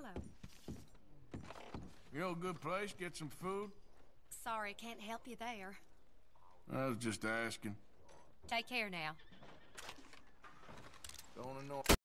Hello. You know a good place, get some food? Sorry, can't help you there. I was just asking. Take care now. Don't annoy